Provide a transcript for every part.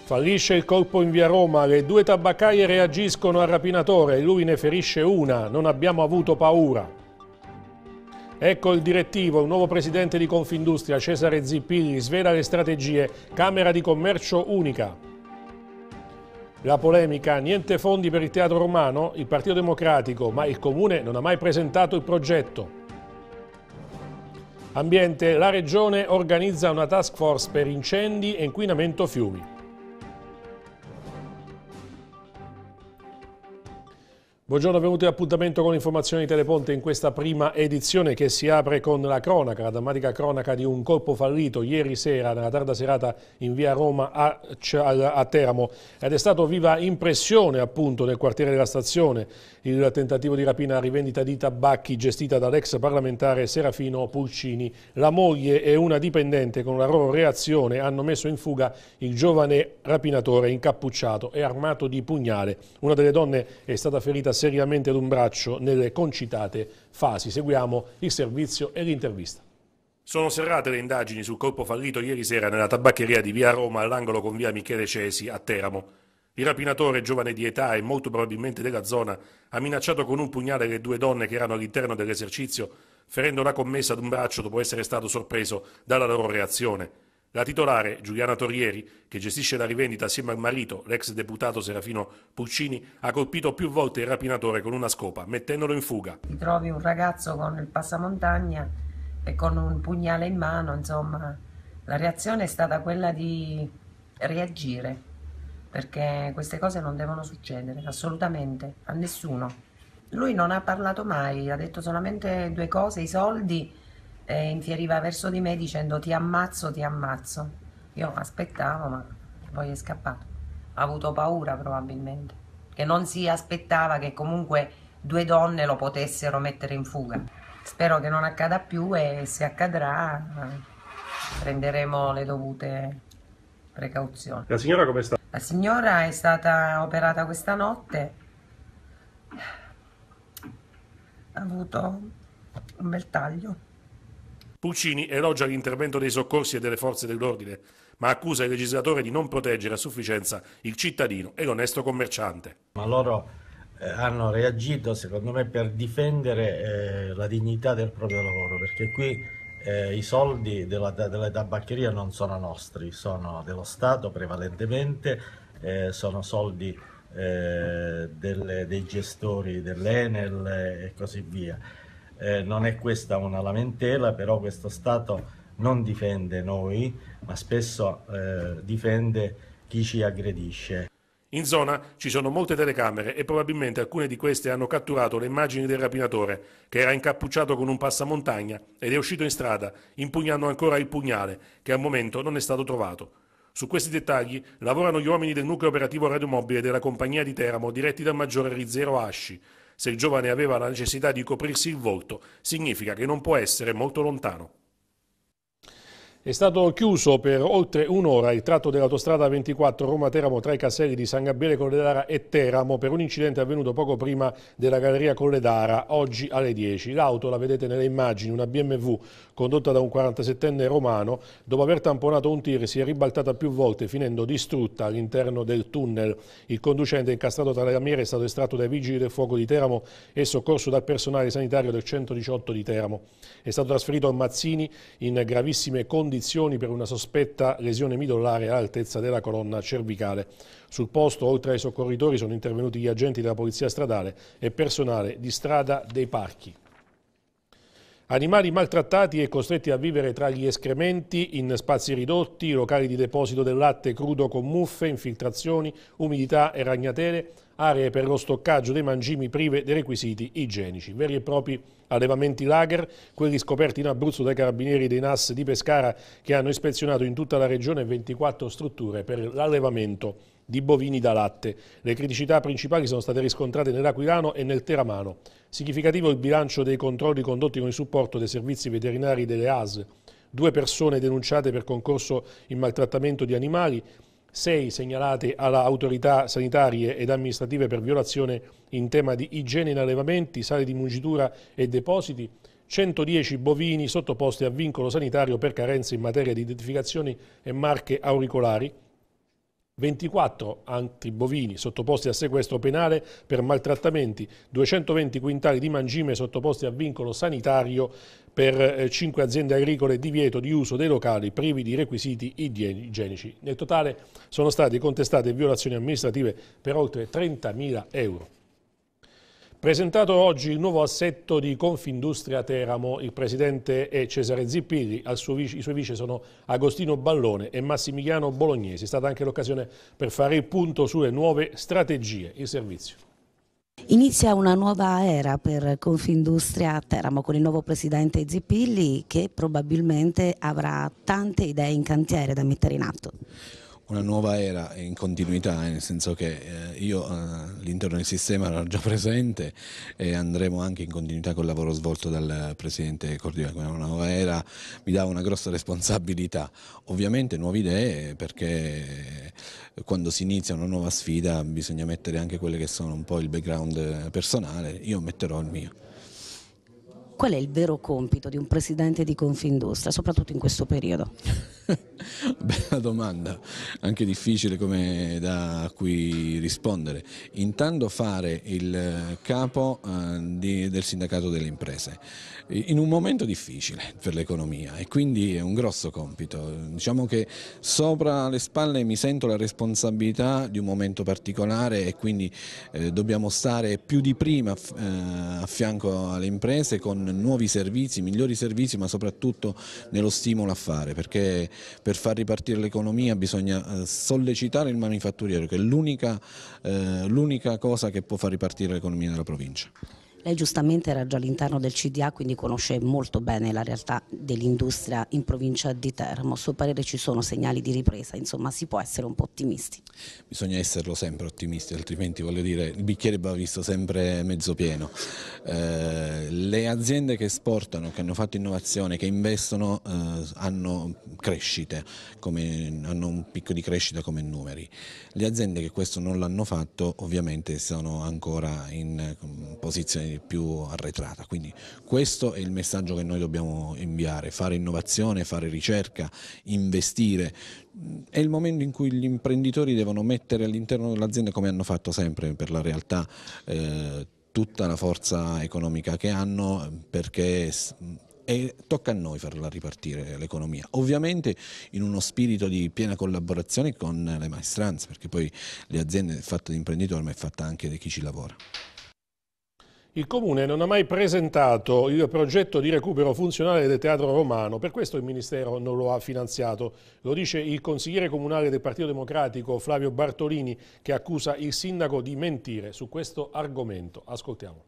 Fallisce il colpo in via Roma, le due tabaccaie reagiscono al rapinatore, lui ne ferisce una, non abbiamo avuto paura. Ecco il direttivo, il nuovo presidente di Confindustria, Cesare Zippilli, svela le strategie, Camera di Commercio unica. La polemica, niente fondi per il Teatro Romano, il Partito Democratico, ma il Comune non ha mai presentato il progetto. Ambiente, la Regione organizza una task force per incendi e inquinamento fiumi. Buongiorno, benvenuti all'appuntamento con l'informazione di Teleponte in questa prima edizione che si apre con la cronaca, la drammatica cronaca di un colpo fallito ieri sera, nella tarda serata in via Roma a Teramo, ed è stato viva impressione appunto nel quartiere della stazione il tentativo di rapina a rivendita di tabacchi gestita dall'ex parlamentare Serafino Pulcini. La moglie e una dipendente con la loro reazione hanno messo in fuga il giovane rapinatore incappucciato e armato di pugnale. Una delle donne è stata ferita seriamente ad un braccio nelle concitate fasi. Seguiamo il servizio e l'intervista. Sono serrate le indagini sul colpo fallito ieri sera nella tabaccheria di via Roma all'angolo con via Michele Cesi a Teramo. Il rapinatore, giovane di età e molto probabilmente della zona, ha minacciato con un pugnale le due donne che erano all'interno dell'esercizio, ferendo la commessa ad un braccio dopo essere stato sorpreso dalla loro reazione. La titolare, Giuliana Torrieri, che gestisce la rivendita assieme al marito, l'ex deputato Serafino Pulcini, ha colpito più volte il rapinatore con una scopa, mettendolo in fuga. Ti trovi un ragazzo con il passamontagna e con un pugnale in mano, insomma, la reazione è stata quella di reagire, perché queste cose non devono succedere, assolutamente, a nessuno. Lui non ha parlato mai, ha detto solamente due cose, i soldi, e infieriva verso di me dicendo ti ammazzo, ti ammazzo. Io aspettavo, ma poi è scappato. Ha avuto paura probabilmente, che non si aspettava che comunque due donne lo potessero mettere in fuga. Spero che non accada più e se accadrà prenderemo le dovute precauzioni. La signora come sta? La signora è stata operata questa notte, ha avuto un bel taglio. Pulcini elogia l'intervento dei soccorsi e delle forze dell'ordine, ma accusa il legislatore di non proteggere a sufficienza il cittadino e l'onesto commerciante. Ma loro hanno reagito, secondo me, per difendere la dignità del proprio lavoro, perché qui i soldi delle tabaccherie non sono nostri, sono dello Stato prevalentemente, sono soldi dei gestori dell'Enel e così via. Non è questa una lamentela, però questo Stato non difende noi, ma spesso difende chi ci aggredisce. In zona ci sono molte telecamere e probabilmente alcune di queste hanno catturato le immagini del rapinatore, che era incappucciato con un passamontagna ed è uscito in strada, impugnando ancora il pugnale, che al momento non è stato trovato. Su questi dettagli lavorano gli uomini del nucleo operativo radiomobile della compagnia di Teramo, diretti dal maggiore Rizzero Asci. Se il giovane aveva la necessità di coprirsi il volto, significa che non può essere molto lontano. È stato chiuso per oltre un'ora il tratto dell'autostrada 24 Roma-Teramo tra i caselli di San Gabriele Colledara e Teramo per un incidente avvenuto poco prima della galleria Colledara, oggi alle 10. L'auto, la vedete nelle immagini, una BMW condotta da un 47enne romano, dopo aver tamponato un tir si è ribaltata più volte finendo distrutta all'interno del tunnel. Il conducente incastrato tra le lamiere è stato estratto dai vigili del fuoco di Teramo e soccorso dal personale sanitario del 118 di Teramo. È stato trasferito a Mazzini in gravissime condizioni per una sospetta lesione midollare all'altezza della colonna cervicale. Sul posto, oltre ai soccorritori, sono intervenuti gli agenti della Polizia Stradale e personale di Strada dei Parchi. Animali maltrattati e costretti a vivere tra gli escrementi in spazi ridotti, locali di deposito del latte crudo con muffe, infiltrazioni, umidità e ragnatele, aree per lo stoccaggio dei mangimi prive dei requisiti igienici. Veri e propri allevamenti lager, quelli scoperti in Abruzzo dai carabinieri dei NAS di Pescara che hanno ispezionato in tutta la regione 24 strutture per l'allevamento di bovini da latte. Le criticità principali sono state riscontrate nell'Aquilano e nel Teramano. Significativo il bilancio dei controlli condotti con il supporto dei servizi veterinari delle ASL. 2 persone denunciate per concorso in maltrattamento di animali, 6 segnalate alle autorità sanitarie ed amministrative per violazione in tema di igiene in allevamenti, sale di mungitura e depositi, 110 bovini sottoposti a vincolo sanitario per carenze in materia di identificazioni e marche auricolari, 24 altri bovini sottoposti a sequestro penale per maltrattamenti, 220 quintali di mangime sottoposti a vincolo sanitario per 5 aziende agricole, divieto di uso dei locali privi di requisiti igienici. Nel totale sono state contestate violazioni amministrative per oltre 30.000 euro. Presentato oggi il nuovo assetto di Confindustria Teramo, il presidente è Cesare Zippilli, i suoi vice sono Agostino Ballone e Massimiliano Bolognesi. È stata anche l'occasione per fare il punto sulle nuove strategie, il servizio. Inizia una nuova era per Confindustria Teramo con il nuovo presidente Zippilli che probabilmente avrà tante idee in cantiere da mettere in atto. Una nuova era in continuità, nel senso che io all'interno del sistema ero già presente e andremo anche in continuità col lavoro svolto dal Presidente Cordova. Una nuova era mi dà una grossa responsabilità, ovviamente nuove idee, perché quando si inizia una nuova sfida bisogna mettere anche quelle che sono un po' il background personale, io metterò il mio. Qual è il vero compito di un presidente di Confindustria, soprattutto in questo periodo? Bella domanda, anche difficile come da cui rispondere. Intanto fare il capo del sindacato delle imprese, in un momento difficile per l'economia, e quindi è un grosso compito. Diciamo che sopra le spalle mi sento la responsabilità di un momento particolare e quindi dobbiamo stare più di prima a fianco alle imprese con nuovi servizi, migliori servizi, ma soprattutto nello stimolo a fare, perché per far ripartire l'economia bisogna sollecitare il manifatturiero, che è l'unica cosa che può far ripartire l'economia della provincia. Lei giustamente era già all'interno del CDA, quindi conosce molto bene la realtà dell'industria in provincia di Teramo. A suo parere ci sono segnali di ripresa, insomma si può essere un po' ottimisti? Bisogna esserlo sempre ottimisti, altrimenti voglio dire il bicchiere va visto sempre mezzo pieno. Le aziende che esportano, che hanno fatto innovazione, che investono hanno crescite, hanno un picco di crescita come numeri. Le aziende che questo non l'hanno fatto ovviamente sono ancora in posizione più arretrata, quindi questo è il messaggio che noi dobbiamo inviare: fare innovazione, fare ricerca, investire. È il momento in cui gli imprenditori devono mettere all'interno dell'azienda, come hanno fatto sempre per la realtà, tutta la forza economica che hanno, perché tocca a noi farla ripartire l'economia, ovviamente in uno spirito di piena collaborazione con le maestranze, perché poi le aziende fatte di imprenditori ma è fatta anche di chi ci lavora. Il Comune non ha mai presentato il progetto di recupero funzionale del Teatro Romano, per questo il Ministero non lo ha finanziato. Lo dice il consigliere comunale del Partito Democratico Flavio Bartolini, che accusa il sindaco di mentire su questo argomento. Ascoltiamo.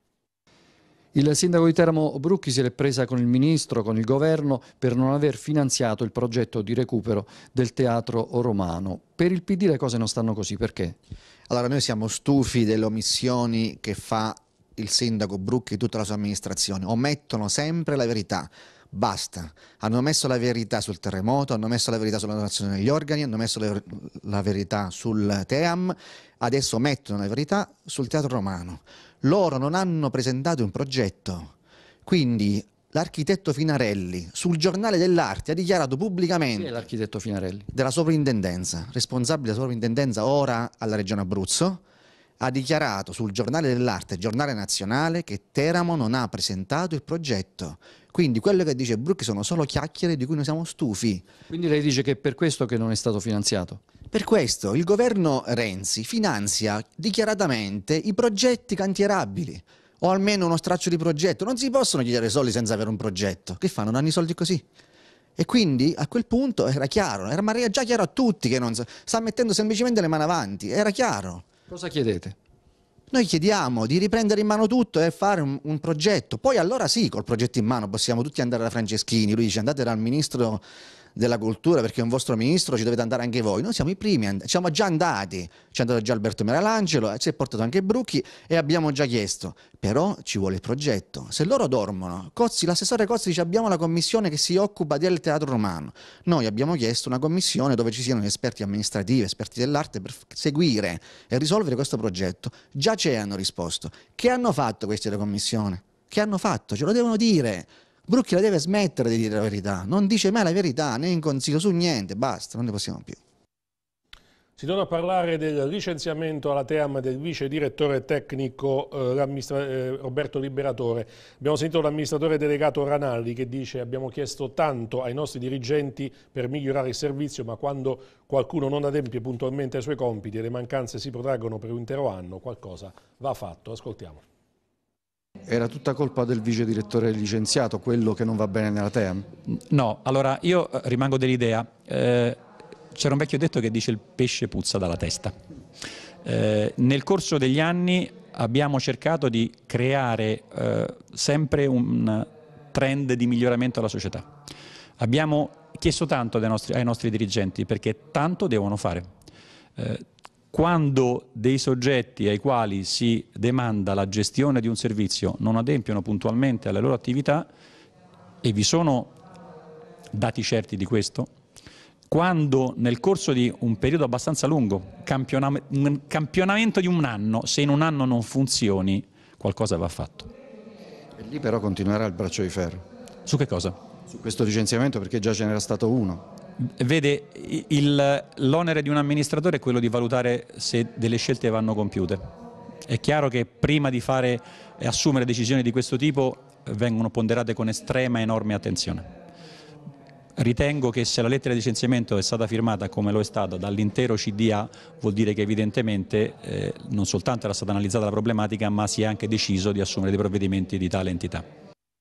Il sindaco di Teramo Brucchi si è presa con il ministro, con il governo, per non aver finanziato il progetto di recupero del Teatro Romano. Per il PD le cose non stanno così, perché? Allora, noi siamo stufi delle omissioni che fa il sindaco Brucchi e tutta la sua amministrazione. Omettono sempre la verità. Basta. Hanno messo la verità sul terremoto, hanno messo la verità sulla donazione degli organi, hanno messo la verità sul TEAM, adesso mettono la verità sul Teatro Romano. Loro non hanno presentato un progetto, quindi l'architetto Finarelli sul Giornale dell'Arte ha dichiarato pubblicamente... Chi è l'architetto Finarelli? Della sovrintendenza, responsabile della sovrintendenza ora alla Regione Abruzzo, ha dichiarato sul Giornale dell'Arte, giornale nazionale, che Teramo non ha presentato il progetto. Quindi quello che dice Brucchi sono solo chiacchiere di cui noi siamo stufi. Quindi lei dice che è per questo che non è stato finanziato? Per questo il governo Renzi finanzia dichiaratamente i progetti cantierabili, o almeno uno straccio di progetto. Non si possono chiedere soldi senza avere un progetto. Che fanno? Non hanno i soldi così. E quindi a quel punto era chiaro, era già chiaro a tutti che non sta mettendo semplicemente le mani avanti, era chiaro. Cosa chiedete? Noi chiediamo di riprendere in mano tutto e fare un progetto. Poi allora sì, col progetto in mano possiamo tutti andare da Franceschini. Lui dice andate dal ministro della cultura perché è un vostro ministro, ci dovete andare anche voi. Noi siamo i primi, siamo già andati. Ci è andato già Alberto Meralangelo, ci è portato anche Brucchi e abbiamo già chiesto. Però ci vuole il progetto. Se loro dormono, l'assessore Cozzi dice abbiamo la commissione che si occupa del Teatro Romano. Noi abbiamo chiesto una commissione dove ci siano esperti amministrativi, esperti dell'arte per seguire e risolvere questo progetto. Già hanno risposto. Che hanno fatto questi della commissione? Che hanno fatto? Ce lo devono dire. Brucchi la deve smettere di dire la verità. Non dice mai la verità, né in consiglio su niente. Basta, non ne possiamo più. Si torna a parlare del licenziamento alla TEAM del vice direttore tecnico Roberto Liberatore. Abbiamo sentito l'amministratore delegato Ranalli che dice: abbiamo chiesto tanto ai nostri dirigenti per migliorare il servizio, ma quando qualcuno non adempie puntualmente ai suoi compiti e le mancanze si protraggono per un intero anno, qualcosa va fatto. Ascoltiamo. Era tutta colpa del vice direttore licenziato quello che non va bene nella TEAM? No, allora io rimango dell'idea. C'era un vecchio detto che dice: il pesce puzza dalla testa. Nel corso degli anni abbiamo cercato di creare sempre un trend di miglioramento alla società. Abbiamo chiesto tanto ai nostri dirigenti, perché tanto devono fare. Quando dei soggetti ai quali si demanda la gestione di un servizio non adempiono puntualmente alle loro attività, e vi sono dati certi di questo, quando nel corso di un periodo abbastanza lungo, un campionamento di un anno, se in un anno non funzioni, qualcosa va fatto. E lì però continuerà il braccio di ferro. Su che cosa? Su questo licenziamento, perché già ce n'era stato uno. Vede, l'onere di un amministratore è quello di valutare se delle scelte vanno compiute. È chiaro che prima di fare e assumere decisioni di questo tipo vengono ponderate con estrema enorme attenzione. Ritengo che se la lettera di licenziamento è stata firmata come lo è stata dall'intero CDA, vuol dire che evidentemente non soltanto era stata analizzata la problematica, ma si è anche deciso di assumere dei provvedimenti di tale entità.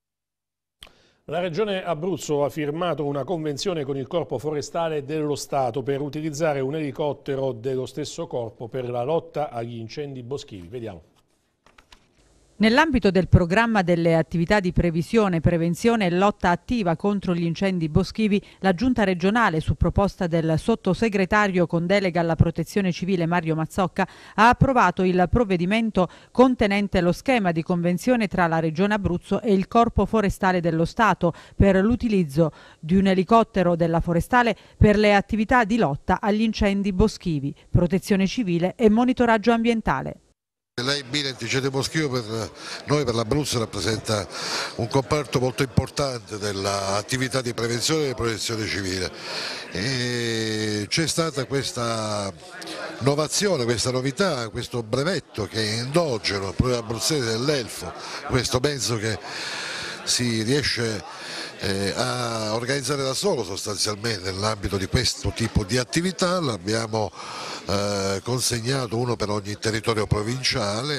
La Regione Abruzzo ha firmato una convenzione con il Corpo Forestale dello Stato per utilizzare un elicottero dello stesso corpo per la lotta agli incendi boschivi. Vediamo. Nell'ambito del programma delle attività di previsione, prevenzione e lotta attiva contro gli incendi boschivi, la Giunta regionale, su proposta del sottosegretario con delega alla Protezione Civile Mario Mazzocca, ha approvato il provvedimento contenente lo schema di convenzione tra la Regione Abruzzo e il Corpo Forestale dello Stato per l'utilizzo di un elicottero della Forestale per le attività di lotta agli incendi boschivi, protezione civile e monitoraggio ambientale. L'incendio boschivo per noi, per l'Abruzzo, rappresenta un comparto molto importante dell'attività di prevenzione e protezione civile. C'è stata questa innovazione, questa novità, questo brevetto che è endogeno proprio abruzzese dell'Elfo, questo mezzo che si riesce a organizzare da solo sostanzialmente nell'ambito di questo tipo di attività. L'abbiamo consegnato uno per ogni territorio provinciale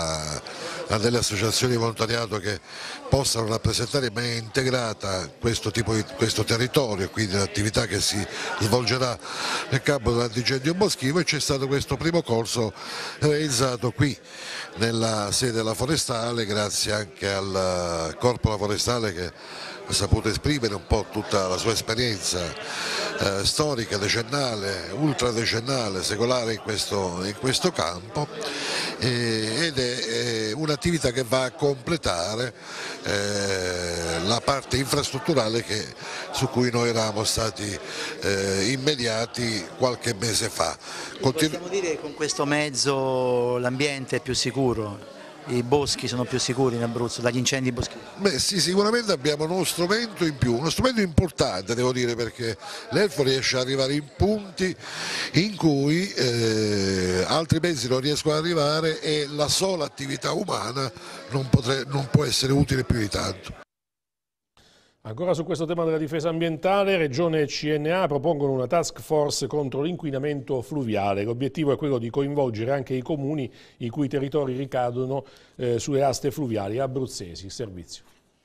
a delle associazioni di volontariato che possano rappresentare in maniera integrata questo territorio, quindi l'attività che si svolgerà nel campo dell'antincendio boschivo, e c'è stato questo primo corso realizzato qui nella sede della Forestale, grazie anche al Corpo della Forestale che ha saputo esprimere un po' tutta la sua esperienza storica, decennale, ultradecennale, secolare in questo campo, ed è un'attività che va a completare la parte infrastrutturale su cui noi eravamo stati immediati qualche mese fa. Possiamo dire che con questo mezzo l'ambiente è più sicuro? I boschi sono più sicuri in Abruzzo dagli incendi boschivi? Beh sì, sicuramente abbiamo uno strumento in più, uno strumento importante devo dire, perché l'Elfo riesce ad arrivare in punti in cui altri mezzi non riescono ad arrivare e la sola attività umana non può essere utile più di tanto. Ancora su questo tema della difesa ambientale, Regione e CNA propongono una task force contro l'inquinamento fluviale. L'obiettivo è quello di coinvolgere anche i comuni i cui territori ricadono sulle aste fluviali abruzzesi. Servizio.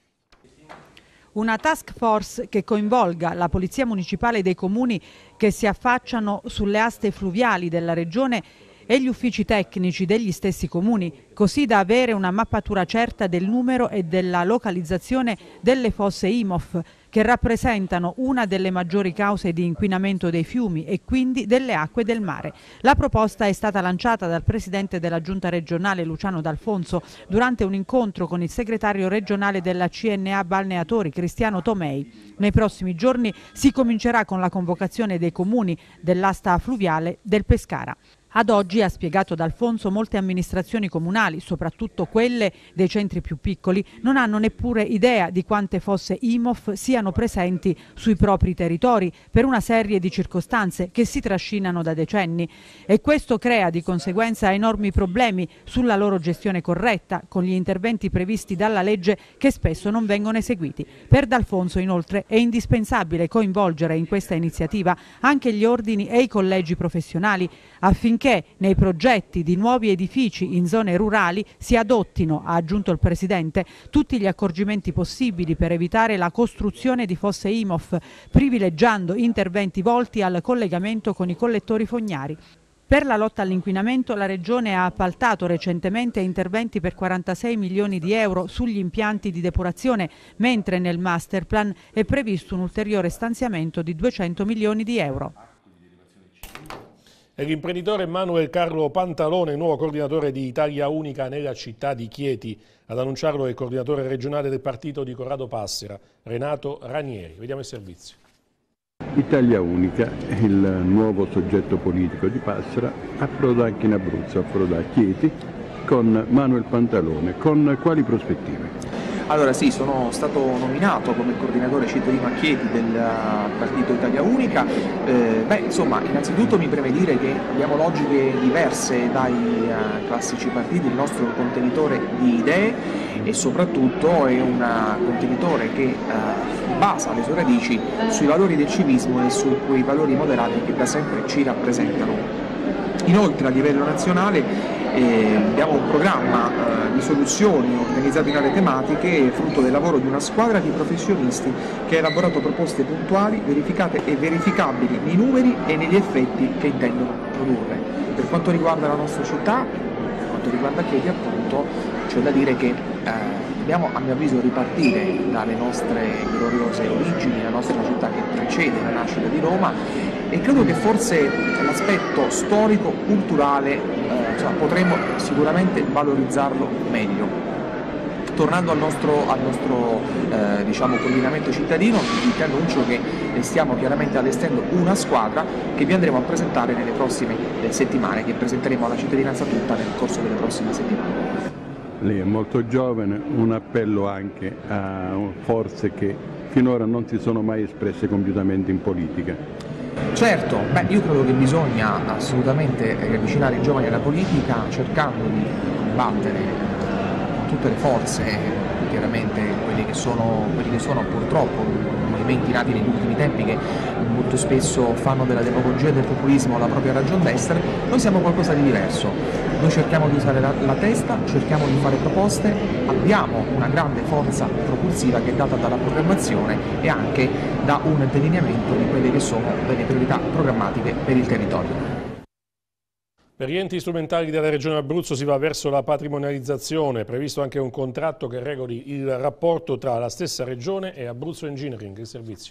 Una task force che coinvolga la Polizia Municipale dei comuni che si affacciano sulle aste fluviali della Regione e gli uffici tecnici degli stessi comuni, così da avere una mappatura certa del numero e della localizzazione delle fosse IMOF, che rappresentano una delle maggiori cause di inquinamento dei fiumi e quindi delle acque del mare. La proposta è stata lanciata dal presidente della Giunta regionale Luciano D'Alfonso durante un incontro con il segretario regionale della CNA Balneatori Cristiano Tomei. Nei prossimi giorni si comincerà con la convocazione dei comuni dell'asta fluviale del Pescara. Ad oggi, ha spiegato D'Alfonso, molte amministrazioni comunali, soprattutto quelle dei centri più piccoli, non hanno neppure idea di quante fosse IMOF siano presenti sui propri territori per una serie di circostanze che si trascinano da decenni, e questo crea di conseguenza enormi problemi sulla loro gestione corretta, con gli interventi previsti dalla legge che spesso non vengono eseguiti. Per D'Alfonso, inoltre, è indispensabile coinvolgere in questa iniziativa anche gli ordini e i collegi professionali affinché nei progetti di nuovi edifici in zone rurali si adottino, ha aggiunto il Presidente, tutti gli accorgimenti possibili per evitare la costruzione di fosse IMOF, privilegiando interventi volti al collegamento con i collettori fognari. Per la lotta all'inquinamento la Regione ha appaltato recentemente interventi per 46 milioni di euro sugli impianti di depurazione, mentre nel masterplan è previsto un ulteriore stanziamento di 200 milioni di euro. E l'imprenditore Manuel Carlo Pantalone, nuovo coordinatore di Italia Unica nella città di Chieti. Ad annunciarlo è il coordinatore regionale del partito di Corrado Passera, Renato Ranieri. Vediamo il servizio. Italia Unica, il nuovo soggetto politico di Passera, approda anche in Abruzzo, approda a Chieti con Manuel Pantalone. Con quali prospettive? Allora sì, sono stato nominato come coordinatore cittadino a Chieti del partito Italia Unica. Insomma, innanzitutto mi preme dire che abbiamo logiche diverse dai classici partiti, il nostro è un contenitore di idee e soprattutto è un contenitore che basa le sue radici sui valori del civismo e su quei valori moderati che da sempre ci rappresentano. Inoltre a livello nazionale abbiamo un programma di soluzioni organizzato in aree tematiche, frutto del lavoro di una squadra di professionisti che ha elaborato proposte puntuali, verificate e verificabili nei numeri e negli effetti che intendono produrre. Per quanto riguarda la nostra città, per quanto riguarda Chieti appunto, c'è da dire che dobbiamo a mio avviso ripartire dalle nostre gloriose origini, la nostra città che precede la nascita di Roma, e credo che forse l'aspetto storico, culturale, potremmo sicuramente valorizzarlo meglio. Tornando al nostro coordinamento cittadino, vi annuncio che stiamo chiaramente allestendo una squadra che vi andremo a presentare nelle prossime settimane, che presenteremo alla cittadinanza tutta nel corso delle prossime settimane. Lei è molto giovane, un appello anche a forze che finora non si sono mai espresse compiutamente in politica. Certo, io credo che bisogna assolutamente riavvicinare i giovani alla politica cercando di combattere tutte le forze, chiaramente quelli che sono purtroppo movimenti nati negli ultimi tempi che molto spesso fanno della demagogia e del populismo la propria ragion d'essere. Noi siamo qualcosa di diverso, noi cerchiamo di usare la testa, cerchiamo di fare proposte, abbiamo una grande forza propulsiva che è data dalla programmazione e anche da un delineamento di quelle che sono delle priorità programmatiche per il territorio. Per gli enti strumentali della Regione Abruzzo si va verso la patrimonializzazione, è previsto anche un contratto che regoli il rapporto tra la stessa Regione e Abruzzo Engineering, il servizio.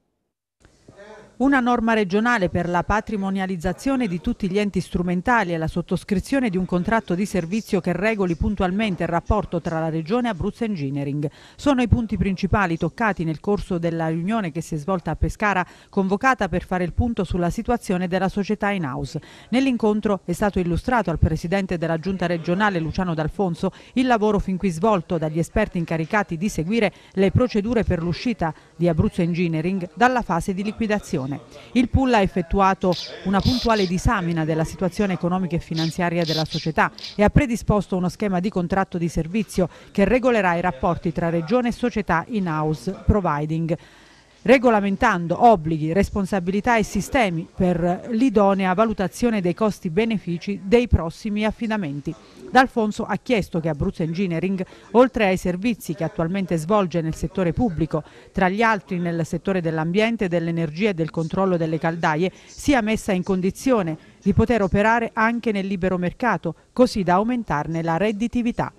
Una norma regionale per la patrimonializzazione di tutti gli enti strumentali e la sottoscrizione di un contratto di servizio che regoli puntualmente il rapporto tra la Regione e Abruzzo Engineering. Sono i punti principali toccati nel corso della riunione che si è svolta a Pescara, convocata per fare il punto sulla situazione della società in house. Nell'incontro è stato illustrato al Presidente della Giunta regionale Luciano D'Alfonso il lavoro fin qui svolto dagli esperti incaricati di seguire le procedure per l'uscita di Abruzzo Engineering dalla fase di liquidazione. Il pool ha effettuato una puntuale disamina della situazione economica e finanziaria della società e ha predisposto uno schema di contratto di servizio che regolerà i rapporti tra regione e società in-house providing, regolamentando obblighi, responsabilità e sistemi per l'idonea valutazione dei costi-benefici dei prossimi affidamenti. D'Alfonso ha chiesto che Abruzzo Engineering, oltre ai servizi che attualmente svolge nel settore pubblico, tra gli altri nel settore dell'ambiente, dell'energia e del controllo delle caldaie, sia messa in condizione di poter operare anche nel libero mercato, così da aumentarne la redditività.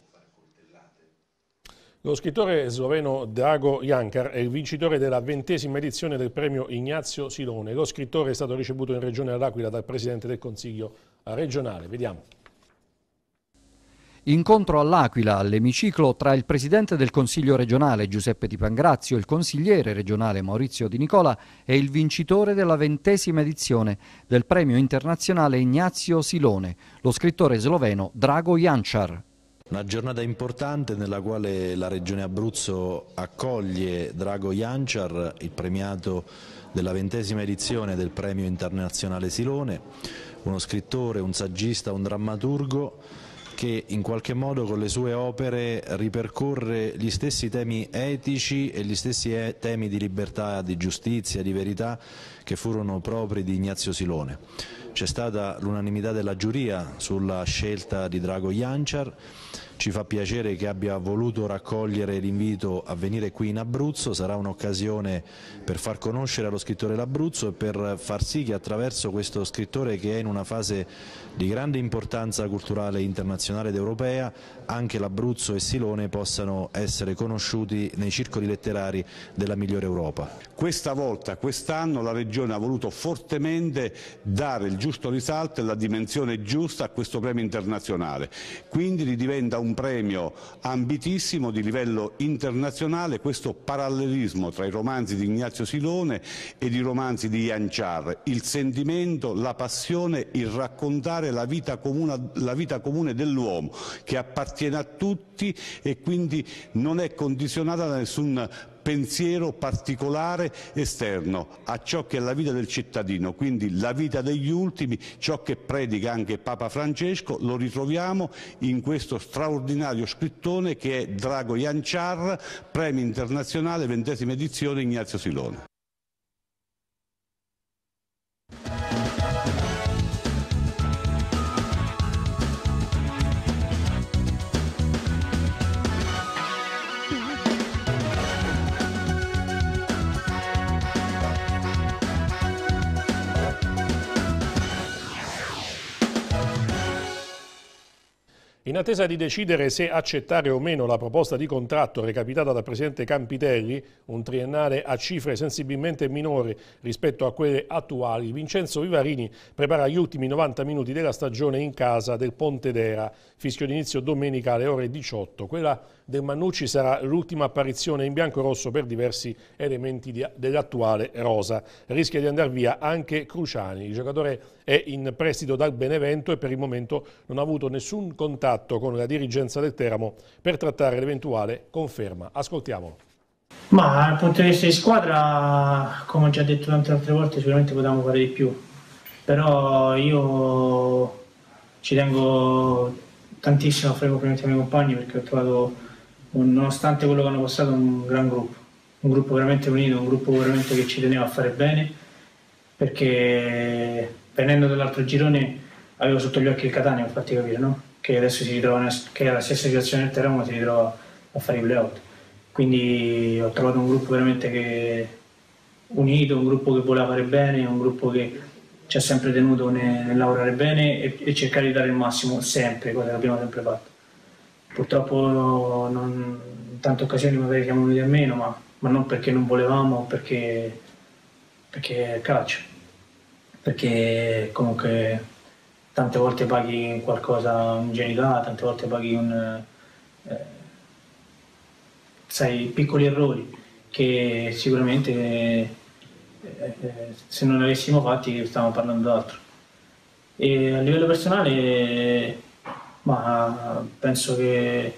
Lo scrittore sloveno Drago Jankar è il vincitore della 20ª edizione del premio Ignazio Silone. Lo scrittore è stato ricevuto in Regione L'Aquila dal Presidente del Consiglio regionale. Vediamo. Incontro all'Aquila, all'emiciclo, tra il presidente del Consiglio regionale Giuseppe Di Pangrazio, il consigliere regionale Maurizio Di Nicola e il vincitore della 20ª edizione del premio internazionale Ignazio Silone, lo scrittore sloveno Drago Jančar. Una giornata importante nella quale la Regione Abruzzo accoglie Drago Jančar, il premiato della 20ª edizione del premio internazionale Silone, uno scrittore, un saggista, un drammaturgo che in qualche modo con le sue opere ripercorre gli stessi temi etici e gli stessi temi di libertà, di giustizia, di verità che furono propri di Ignazio Silone. C'è stata l'unanimità della giuria sulla scelta di Drago Jančar. Ci fa piacere che abbia voluto raccogliere l'invito a venire qui in Abruzzo, sarà un'occasione per far conoscere lo scrittore l'Abruzzo e per far sì che attraverso questo scrittore, che è in una fase di grande importanza culturale internazionale ed europea, anche l'Abruzzo e Silone possano essere conosciuti nei circoli letterari della migliore Europa. Questa volta, quest'anno, la Regione ha voluto fortemente dare il giusto risalto e la dimensione giusta a questo premio internazionale, quindi diventa un premio ambitissimo di livello internazionale, questo parallelismo tra i romanzi di Ignazio Silone e i romanzi di Jančar, il sentimento, la passione, il raccontare la vita comune dell'uomo, che appartiene a tutti e quindi non è condizionata da nessun pensiero particolare esterno a ciò che è la vita del cittadino, quindi la vita degli ultimi, ciò che predica anche Papa Francesco, lo ritroviamo in questo straordinario scrittore che è Drago Jančar, premio internazionale 20ª edizione Ignazio Silone. In attesa di decidere se accettare o meno la proposta di contratto recapitata dal presidente Campitelli, un triennale a cifre sensibilmente minori rispetto a quelle attuali, Vincenzo Vivarini prepara gli ultimi 90 minuti della stagione in casa del Pontedera, fischio d'inizio domenica alle ore 18. Quella del Mannucci sarà l'ultima apparizione in bianco-rosso per diversi elementi dell'attuale rosa. Rischia di andare via anche Cruciani. Il giocatore è in prestito dal Benevento e per il momento non ha avuto nessun contatto con la dirigenza del Teramo per trattare l'eventuale conferma. Ascoltiamolo. Ma dal punto di vista di squadra, come ho già detto tante altre volte, sicuramente potevamo fare di più, però io ci tengo tantissimo a fare complimenti ai miei compagni, perché ho trovato, nonostante quello che hanno passato, un gran gruppo, un gruppo veramente unito, un gruppo veramente che ci teneva a fare bene, perché venendo dall'altro girone avevo sotto gli occhi il Catania, per farti capire, no? Che adesso si ritrova, che è la stessa situazione del Teramo, si ritrova a fare i play-out. Quindi ho trovato un gruppo veramente unito, un gruppo che voleva fare bene, un gruppo che ci ha sempre tenuto nel lavorare bene e cercare di dare il massimo sempre, cosa che abbiamo sempre fatto. Purtroppo in tante occasioni magari siamo venuti a meno, ma non perché non volevamo, perché è calcio, perché comunque tante volte paghi qualcosa, un'ingenuità, tante volte paghi piccoli errori che sicuramente se non li avessimo fatti stavamo parlando d'altro. E a livello personale, penso che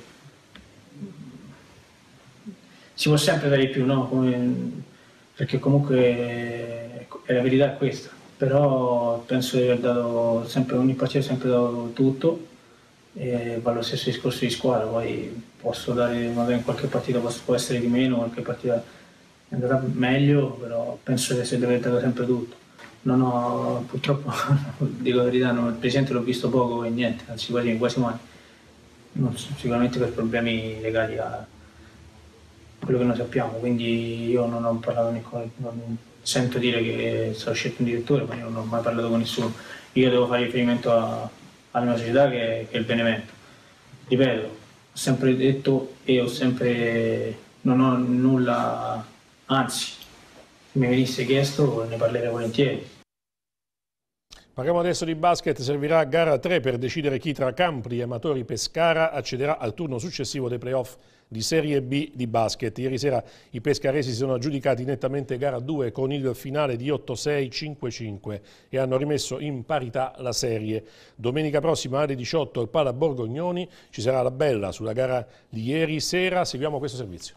si può sempre dare di più, no? Perché comunque la verità è questa, però penso di aver dato sempre, ogni partita ho sempre dato tutto, e va lo stesso discorso di squadra. Poi posso dare, magari in qualche partita può essere di meno, qualche partita è andata meglio, però penso che si deve aver dato sempre tutto. Non ho, purtroppo, dico la verità, il presidente l'ho visto poco e niente, anzi quasi mai, sicuramente per problemi legati a quello che noi sappiamo, quindi io non ho parlato non sento dire che è stato scelto un direttore, ma io non ho mai parlato con nessuno. Io devo fare riferimento alla mia società che è il Benevento. Ripeto, ho sempre detto e non ho nulla, anzi, se mi venisse chiesto ne parlerei volentieri. Parliamo adesso di basket, servirà gara 3 per decidere chi tra Campli e Amatori Pescara accederà al turno successivo dei playoff di Serie B di basket. Ieri sera i pescaresi si sono aggiudicati nettamente gara 2 con il finale di 8-6, 5-5 e hanno rimesso in parità la serie. Domenica prossima alle 18 al Pala Borgognoni ci sarà la bella sulla gara di ieri sera. Seguiamo questo servizio.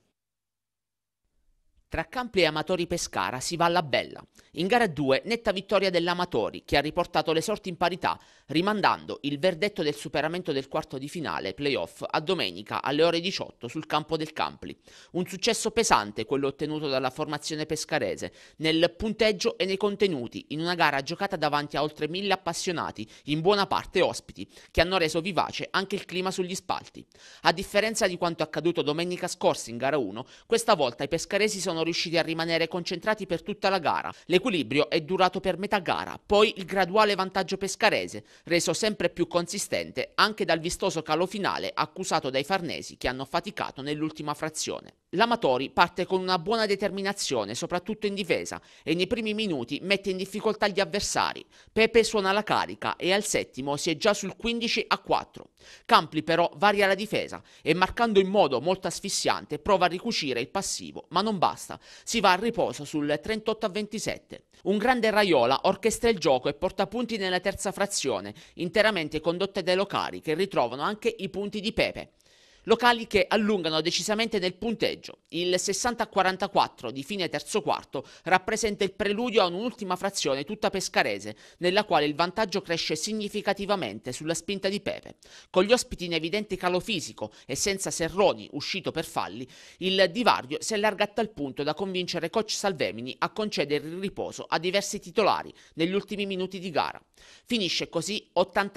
Tra Campli e Amatori Pescara si va alla bella. In gara 2 netta vittoria dell'Amatori che ha riportato le sorti in parità, rimandando il verdetto del superamento del quarto di finale playoff a domenica alle ore 18 sul campo del Campli. Un successo pesante quello ottenuto dalla formazione pescarese nel punteggio e nei contenuti in una gara giocata davanti a oltre 1000 appassionati, in buona parte ospiti, che hanno reso vivace anche il clima sugli spalti. A differenza di quanto accaduto domenica scorsa in gara 1, questa volta i pescaresi sono riusciti a rimanere concentrati per tutta la gara. L'equilibrio è durato per metà gara, poi il graduale vantaggio pescarese, reso sempre più consistente anche dal vistoso calo finale accusato dai farnesi che hanno faticato nell'ultima frazione. L'Amatori parte con una buona determinazione, soprattutto in difesa, e nei primi minuti mette in difficoltà gli avversari. Pepe suona la carica e al settimo si è già sul 15-4. Campli però varia la difesa e marcando in modo molto asfissiante prova a ricucire il passivo, ma non basta. Si va al riposo sul 38-27. Un grande Raiola orchestra il gioco e porta punti nella terza frazione, interamente condotte dai locali che ritrovano anche i punti di Pepe. Locali che allungano decisamente nel punteggio. Il 60-44 di fine terzo quarto rappresenta il preludio a un'ultima frazione tutta pescarese, nella quale il vantaggio cresce significativamente sulla spinta di Pepe. Con gli ospiti in evidente calo fisico e senza Serroni uscito per falli, il divario si allarga a tal punto da convincere coach Salvemini a concedere il riposo a diversi titolari negli ultimi minuti di gara. Finisce così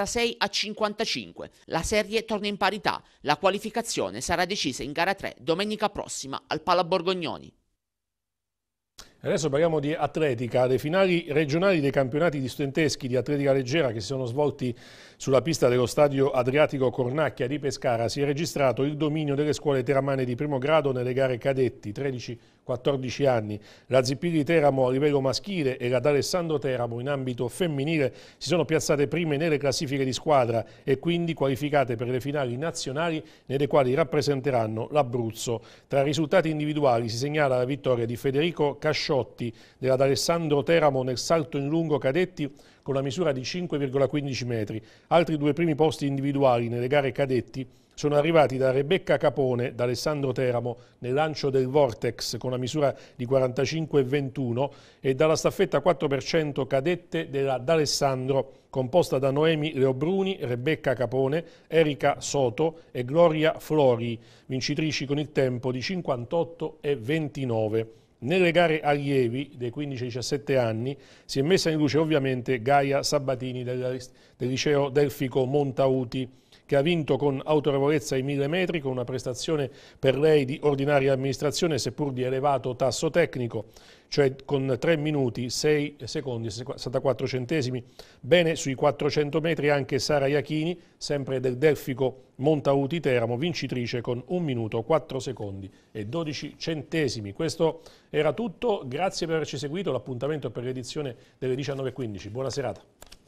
86-55. La serie torna in parità, la qualificazione sarà decisa in gara 3 domenica prossima al Pala Borgognoni. Adesso parliamo di atletica, le finali regionali dei campionati di studenteschi di atletica leggera che si sono svolti sulla pista dello stadio Adriatico Cornacchia di Pescara. Si è registrato il dominio delle scuole teramane di primo grado nelle gare cadetti, 13-14 anni. La Zippiri di Teramo a livello maschile e la D'Alessandro Teramo in ambito femminile si sono piazzate prime nelle classifiche di squadra e quindi qualificate per le finali nazionali nelle quali rappresenteranno l'Abruzzo. Tra i risultati individuali si segnala la vittoria di Federico Cascioni della D'Alessandro Teramo nel salto in lungo cadetti con la misura di 5,15 metri. Altri due primi posti individuali nelle gare cadetti sono arrivati da Rebecca Capone, da Alessandro Teramo, nel lancio del Vortex con la misura di 45,21 e dalla staffetta 4% cadette della D'Alessandro, composta da Noemi Leobruni, Rebecca Capone, Erika Soto e Gloria Flori, vincitrici con il tempo di 58,29. Nelle gare allievi dei 15-17 anni si è messa in luce ovviamente Gaia Sabatini del liceo Delfico Montauti, che ha vinto con autorevolezza i 1000 metri con una prestazione per lei di ordinaria amministrazione seppur di elevato tasso tecnico, cioè con 3 minuti 6 secondi e 64 centesimi. Bene sui 400 metri anche Sara Iachini, sempre del Delfico Montauti Teramo, vincitrice con 1 minuto 4 secondi e 12 centesimi. Questo era tutto, grazie per averci seguito, l'appuntamento per l'edizione delle 19:15. Buona serata.